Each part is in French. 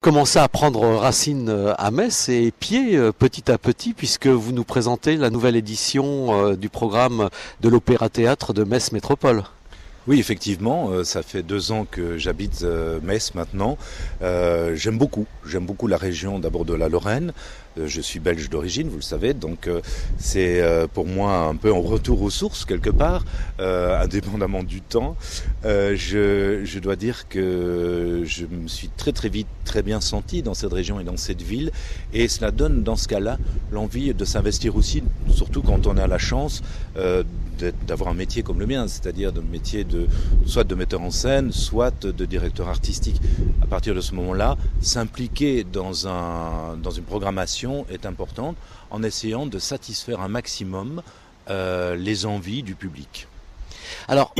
commencez à prendre racine à Metz et pied petit à petit, puisque vous nous présentez la nouvelle édition du programme de l'Opéra-Théâtre de Metz Métropole. Oui, effectivement, ça fait 2 ans que j'habite Metz maintenant. J'aime beaucoup la région d'abord de la Lorraine. Je suis belge d'origine, vous le savez, donc c'est pour moi un peu un retour aux sources quelque part, indépendamment du temps. Je dois dire que je me suis très vite très bien senti dans cette région et dans cette ville, et cela donne dans ce cas-là l'envie de s'investir aussi, surtout quand on a la chance d'avoir un métier comme le mien, c'est-à-dire un métier soit de metteur en scène, soit de directeur artistique. À partir de ce moment-là, s'impliquer dans une programmation est importante en essayant de satisfaire un maximum les envies du public. Alors,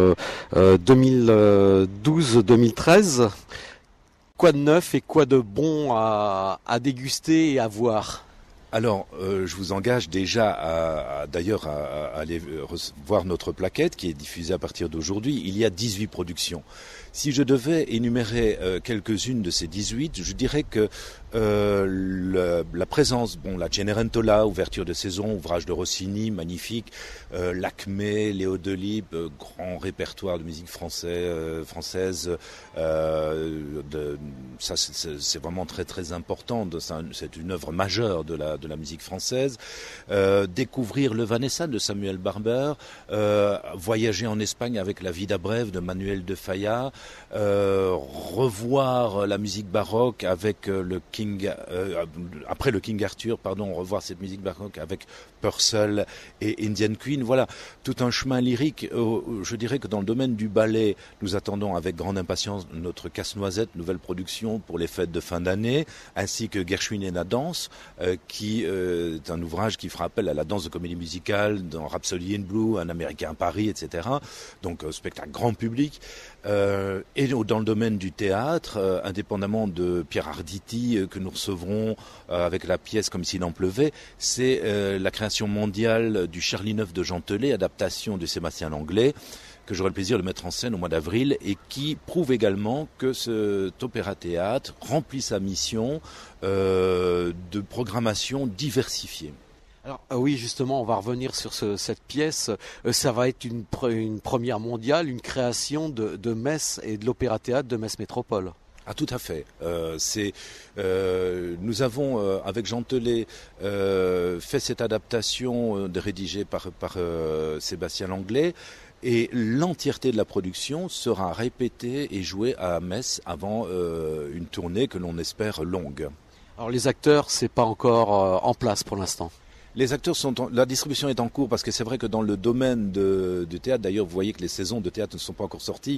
2012-2013, quoi de neuf et quoi de bon à déguster et à voir ? Alors, je vous engage déjà à aller voir notre plaquette qui est diffusée à partir d'aujourd'hui. Il y a 18 productions. Si je devais énumérer quelques-unes de ces 18, je dirais que la présence, la Cenerentola, ouverture de saison, ouvrage de Rossini, magnifique, l'Acmé, Léo Delibes, grand répertoire de musique française, ça c'est vraiment très important, c'est une œuvre majeure de la musique française. Découvrir le Vanessa de Samuel Barber, voyager en Espagne avec la Vida Breve de Manuel de Falla, revoir la musique baroque avec après le King Arthur, revoir cette musique baroque avec Purcell et Indian Queen. Voilà, tout un chemin lyrique. Je dirais que dans le domaine du ballet, nous attendons avec grande impatience notre Casse-Noisette, nouvelle production pour les fêtes de fin d'année, ainsi que Gershwin et la danse, qui est un ouvrage qui fera appel à la danse de comédie musicale dans Rhapsody in Blue, Un Américain à Paris, etc. Donc spectacle grand public. Et dans le domaine du théâtre, indépendamment de Pierre Arditi que nous recevrons avec la pièce Comme s'il en pleuvait, c'est la création mondiale du Charlie IX de Jean Telet, adaptation de Sébastien Langlais, que j'aurai le plaisir de mettre en scène au mois d'avril et qui prouve également que cet opéra-théâtre remplit sa mission de programmation diversifiée. Alors oui, justement, on va revenir sur cette pièce. Ça va être une première mondiale, une création de Metz et de l'Opéra-Théâtre de Metz Métropole. Ah, tout à fait. Nous avons, avec Jean Telet, fait cette adaptation rédigée par Sébastien Langlais. Et l'entièreté de la production sera répétée et jouée à Metz avant une tournée que l'on espère longue. Alors les acteurs, c'est pas encore en place pour l'instant. Les acteurs la distribution est en cours parce que c'est vrai que dans le domaine du théâtre, d'ailleurs, vous voyez que les saisons de théâtre ne sont pas encore sorties.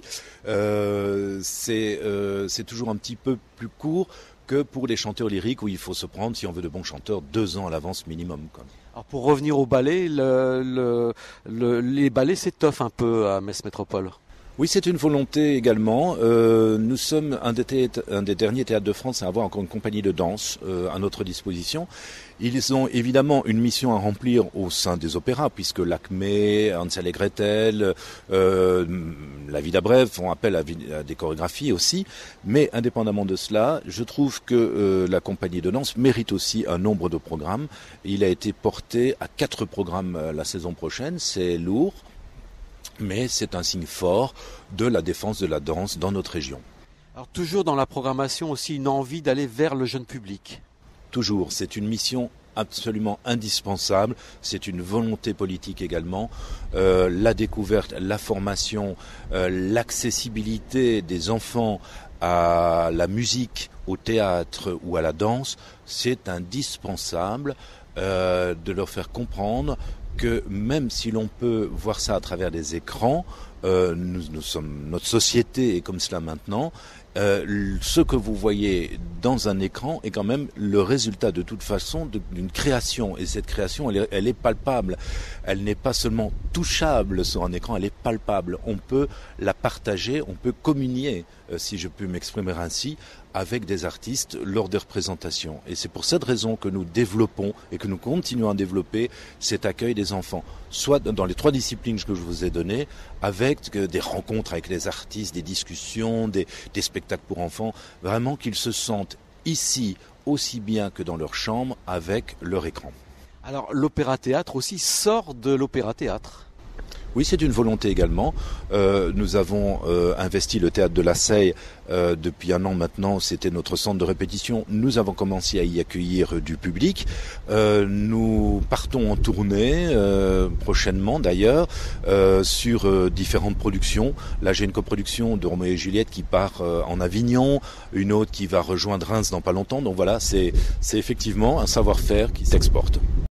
C'est toujours un petit peu plus court que pour les chanteurs lyriques où il faut se prendre, si on veut de bons chanteurs, 2 ans à l'avance minimum, quoi. Alors pour revenir au ballet, les ballets s'étoffent un peu à Metz Métropole. Oui, c'est une volonté également. Nous sommes un des derniers théâtres de France à avoir encore une compagnie de danse à notre disposition. Ils ont évidemment une mission à remplir au sein des opéras, puisque l'Acmé, Hansel et Gretel, la Vida Breve font appel à des chorégraphies aussi. Mais indépendamment de cela, je trouve que la compagnie de danse mérite aussi un nombre de programmes. Il a été porté à 4 programmes la saison prochaine, c'est lourd. Mais c'est un signe fort de la défense de la danse dans notre région. Alors toujours dans la programmation aussi une envie d'aller vers le jeune public. Toujours, c'est une mission absolument indispensable, c'est une volonté politique également, la découverte, la formation, l'accessibilité des enfants à la musique, au théâtre ou à la danse, c'est indispensable de leur faire comprendre que même si l'on peut voir ça à travers des écrans, notre société est comme cela maintenant. Ce que vous voyez dans un écran est quand même le résultat de toute façon d'une création. Et cette création, elle est palpable. Elle n'est pas seulement touchable sur un écran, elle est palpable. On peut la partager, on peut communier, si je puis m'exprimer ainsi, avec des artistes lors des représentations. Et c'est pour cette raison que nous développons et que nous continuons à développer cet accueil des enfants, soit dans les 3 disciplines que je vous ai données, avec des rencontres avec les artistes, des discussions, des spectacles pour enfants, vraiment qu'ils se sentent ici aussi bien que dans leur chambre avec leur écran. Alors l'opéra-théâtre aussi sort de l'opéra-théâtre. Oui, c'est une volonté également. Nous avons investi le théâtre de la Seille depuis 1 an maintenant. C'était notre centre de répétition. Nous avons commencé à y accueillir du public. Nous partons en tournée prochainement d'ailleurs sur différentes productions. Là, j'ai une coproduction de Roméo et Juliette qui part en Avignon, une autre qui va rejoindre Reims dans pas longtemps. Donc voilà, c'est effectivement un savoir-faire qui s'exporte.